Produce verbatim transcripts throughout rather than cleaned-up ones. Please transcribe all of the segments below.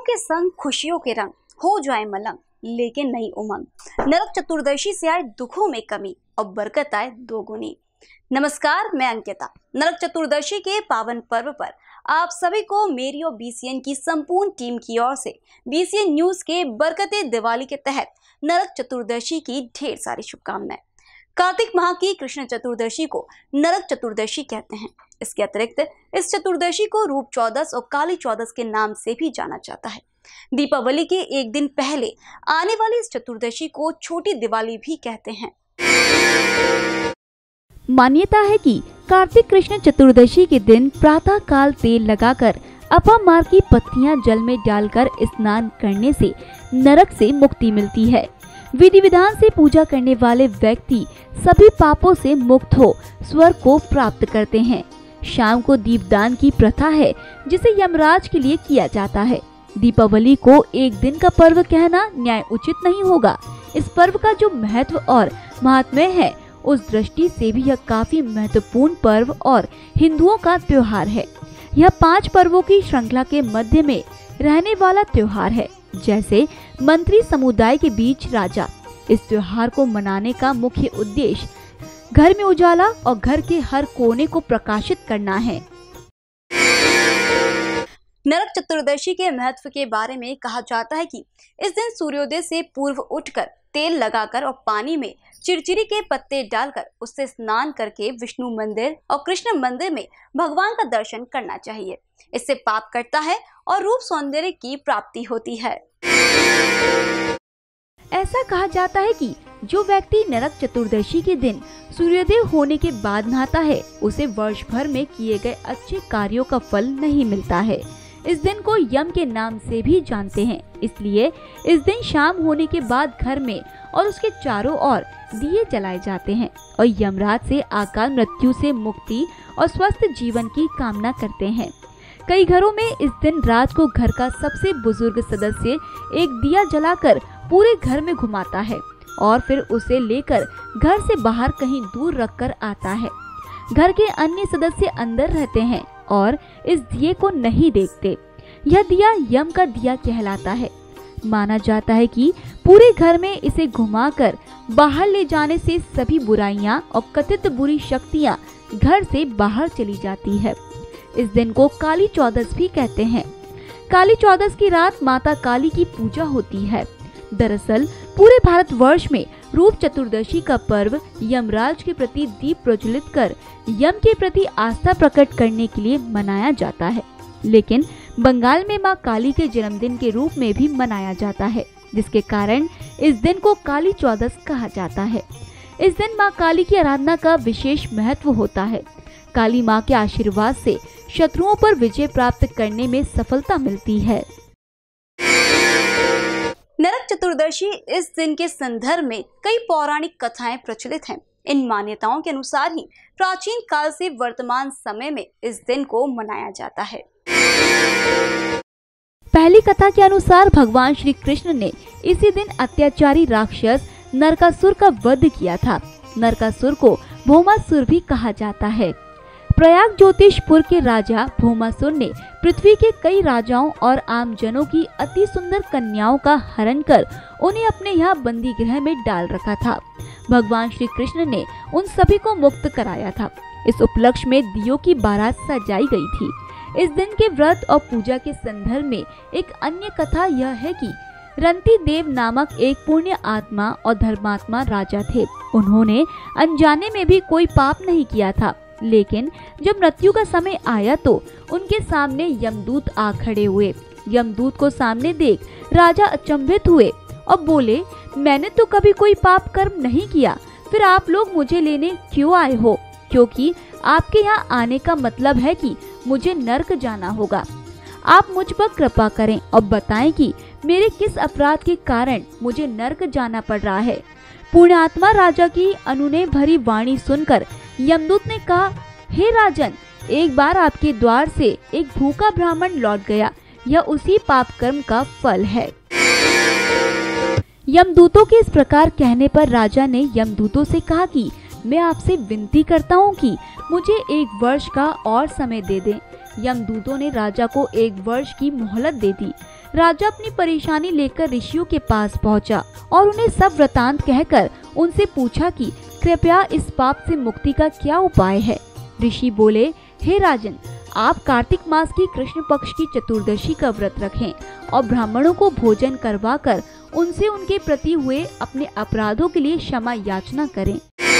के संग खुशियों के रंग हो जाए मलंग, लेकिन नई उमंग। नरक चतुर्दशी से आए दुखों में कमी और बरकत आए दोगुनी। नमस्कार, मैं अंकिता। नरक चतुर्दशी के पावन पर्व पर आप सभी को मेरी और बीसीएन की संपूर्ण टीम की ओर से बीसीएन न्यूज के बरकते दिवाली के तहत नरक चतुर्दशी की ढेर सारी शुभकामनाएं। कार्तिक माह की कृष्ण चतुर्दशी को नरक चतुर्दशी कहते हैं। इसके अतिरिक्त इस चतुर्दशी को रूप चौदस और काली चौदस के नाम से भी जाना जाता है। दीपावली के एक दिन पहले आने वाली इस चतुर्दशी को छोटी दिवाली भी कहते हैं। मान्यता है कि कार्तिक कृष्ण चतुर्दशी के दिन प्रातः काल तेल लगाकर अपामार की पत्तियां जल में डालकर स्नान करने से नरक से मुक्ति मिलती है। विधि विधान से पूजा करने वाले व्यक्ति सभी पापों से मुक्त हो स्वर्ग को प्राप्त करते हैं। शाम को दीपदान की प्रथा है जिसे यमराज के लिए किया जाता है। दीपावली को एक दिन का पर्व कहना न्याय उचित नहीं होगा। इस पर्व का जो महत्व और महात्म्य है, उस दृष्टि से भी यह काफी महत्वपूर्ण पर्व और हिंदुओं का त्योहार है। यह पांच पर्वों की श्रृंखला के मध्य में रहने वाला त्योहार है। जैसे मंत्री समुदाय के बीच राजा, इस त्योहार को मनाने का मुख्य उद्देश्य घर में उजाला और घर के हर कोने को प्रकाशित करना है। नरक चतुर्दशी के महत्व के बारे में कहा जाता है कि इस दिन सूर्योदय से पूर्व उठकर तेल लगाकर और पानी में चिरचिरी के पत्ते डालकर उससे स्नान करके विष्णु मंदिर और कृष्ण मंदिर में भगवान का दर्शन करना चाहिए। इससे पाप कटता है और रूप सौंदर्य की प्राप्ति होती है। ऐसा कहा जाता है कि जो व्यक्ति नरक चतुर्दशी के दिन सूर्योदय होने के बाद नहाता है, उसे वर्ष भर में किए गए अच्छे कार्यों का फल नहीं मिलता है। इस दिन को यम के नाम से भी जानते हैं, इसलिए इस दिन शाम होने के बाद घर में और उसके चारों ओर दिए जलाए जाते हैं और यमराज से अकाल मृत्यु से मुक्ति और स्वस्थ जीवन की कामना करते हैं। कई घरों में इस दिन रात को घर का सबसे बुजुर्ग सदस्य एक दिया जलाकर पूरे घर में घुमाता है और फिर उसे लेकर घर से बाहर कहीं दूर रखकर आता है। घर के अन्य सदस्य अंदर रहते हैं और इस दिए को नहीं देखते। यह दिया यम का दिया कहलाता है। माना जाता है कि पूरे घर में इसे घुमाकर बाहर ले जाने से सभी बुराइयां और कथित बुरी शक्तियां घर से बाहर चली जाती है। इस दिन को काली चौदस भी कहते हैं। काली चौदस की रात माता काली की पूजा होती है। दरअसल पूरे भारतवर्ष में रूप चतुर्दशी का पर्व यमराज के प्रति दीप प्रज्वलित कर यम के प्रति आस्था प्रकट करने के लिए मनाया जाता है। लेकिन बंगाल में मां काली के जन्मदिन के रूप में भी मनाया जाता है, जिसके कारण इस दिन को काली चौदस कहा जाता है। इस दिन मां काली की आराधना का विशेष महत्व होता है। काली मां के आशीर्वाद से शत्रुओं पर विजय प्राप्त करने में सफलता मिलती है। नरक चतुर्दशी इस दिन के संदर्भ में कई पौराणिक कथाएं प्रचलित हैं। इन मान्यताओं के अनुसार ही प्राचीन काल से वर्तमान समय में इस दिन को मनाया जाता है। पहली कथा के अनुसार भगवान श्री कृष्ण ने इसी दिन अत्याचारी राक्षस नरकासुर का वध किया था। नरकासुर को भौमासुर भी कहा जाता है। प्रयाग ज्योतिषपुर के राजा भौमासुर ने पृथ्वी के कई राजाओं और आम जनों की अति सुंदर कन्याओं का हरण कर उन्हें अपने यहाँ बंदी गृह में डाल रखा था। भगवान श्री कृष्ण ने उन सभी को मुक्त कराया था। इस उपलक्ष्य में दियों की बारात सजाई गई थी। इस दिन के व्रत और पूजा के संदर्भ में एक अन्य कथा यह है कि रंती देव नामक एक पुण्य आत्मा और धर्मात्मा राजा थे। उन्होंने अनजाने में भी कोई पाप नहीं किया था, लेकिन जब मृत्यु का समय आया तो उनके सामने यमदूत आ खड़े हुए। यमदूत को सामने देख राजा अचंभित हुए और बोले, मैंने तो कभी कोई पाप कर्म नहीं किया, फिर आप लोग मुझे लेने क्यों आए हो? क्योंकि आपके यहाँ आने का मतलब है कि मुझे नर्क जाना होगा। आप मुझ पर कृपा करें और बताएं कि मेरे किस अपराध के कारण मुझे नर्क जाना पड़ रहा है। पुण्यात्मा राजा की अनुनय भरी वाणी सुनकर यमदूत ने कहा, हे राजन, एक बार आपके द्वार से एक भूखा ब्राह्मण लौट गया। यह उसी पाप कर्म का फल है। यमदूतों के इस प्रकार कहने पर राजा ने यमदूतों से कहा कि मैं आपसे विनती करता हूँ कि मुझे एक वर्ष का और समय दे दें। यमदूतों ने राजा को एक वर्ष की मोहलत दे दी। राजा अपनी परेशानी लेकर ऋषियों के पास पहुंचा और उन्हें सब वृतांत कहकर उनसे पूछा कि कृपया इस पाप से मुक्ति का क्या उपाय है। ऋषि बोले, हे राजन, आप कार्तिक मास की कृष्ण पक्ष की चतुर्दशी का व्रत रखें और ब्राह्मणों को भोजन करवाकर उनसे उनके प्रति हुए अपने अपराधों के लिए क्षमा याचना करें।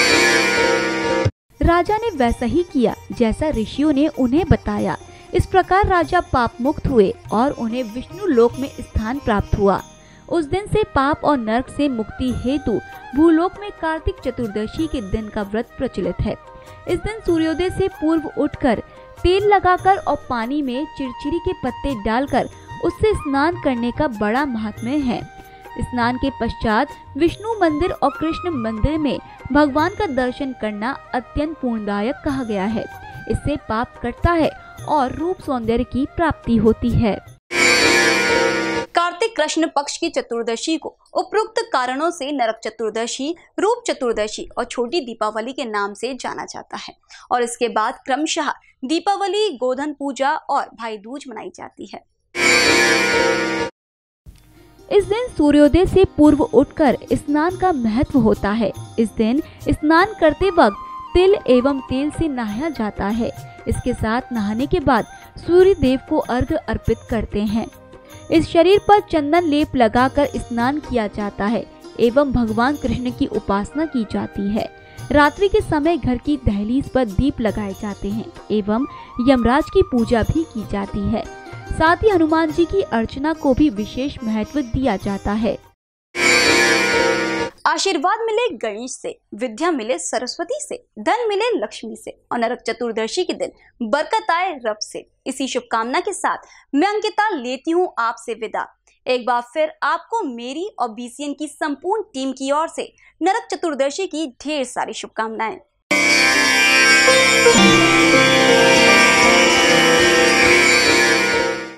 राजा ने वैसा ही किया जैसा ऋषियों ने उन्हें बताया। इस प्रकार राजा पाप मुक्त हुए और उन्हें विष्णु लोक में स्थान प्राप्त हुआ। उस दिन से पाप और नरक से मुक्ति हेतु भूलोक में कार्तिक चतुर्दशी के दिन का व्रत प्रचलित है। इस दिन सूर्योदय से पूर्व उठकर तेल लगाकर और पानी में चिरचिरी के पत्ते डालकर उससे स्नान करने का बड़ा महात्म्य है। स्नान के पश्चात विष्णु मंदिर और कृष्ण मंदिर में भगवान का दर्शन करना अत्यंत पुण्यदायक कहा गया है। इससे पाप कटता है और रूप सौंदर्य की प्राप्ति होती है। कार्तिक कृष्ण पक्ष की चतुर्दशी को उपरोक्त कारणों से नरक चतुर्दशी, रूप चतुर्दशी और छोटी दीपावली के नाम से जाना जाता है और इसके बाद क्रमशः दीपावली, गोधन पूजा और भाई दूज मनाई जाती है। इस दिन सूर्योदय से पूर्व उठकर स्नान का महत्व होता है। इस दिन स्नान करते वक्त तिल एवं तेल से नहाया जाता है। इसके साथ नहाने के बाद सूर्य देव को अर्घ्य अर्पित करते हैं। इस शरीर पर चंदन लेप लगाकर स्नान किया जाता है एवं भगवान कृष्ण की उपासना की जाती है। रात्रि के समय घर की दहलीज पर दीप लगाए जाते हैं एवं यमराज की पूजा भी की जाती है। साथ ही हनुमान जी की अर्चना को भी विशेष महत्व दिया जाता है। आशीर्वाद मिले गणेश से, विद्या मिले सरस्वती से, धन मिले लक्ष्मी से और नरक चतुर्दशी के दिन बरकत आए रब से। इसी शुभकामना के साथ मैं अंकिता लेती हूँ आपसे विदा। एक बार फिर आपको मेरी और बीसीएन की संपूर्ण टीम की ओर से नरक चतुर्दशी की ढेर सारी शुभकामनाएं।